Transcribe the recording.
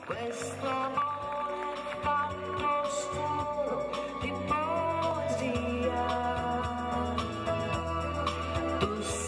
Questo amore è fatto solo di poesia. Tu